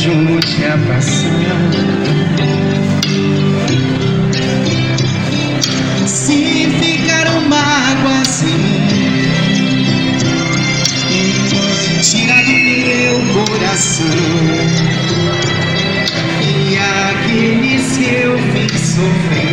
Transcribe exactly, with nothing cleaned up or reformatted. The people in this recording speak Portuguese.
ajude a passar. Se ficaram mágoas em mim, tira do meu coração, e aqueles que eu fiz sofrer,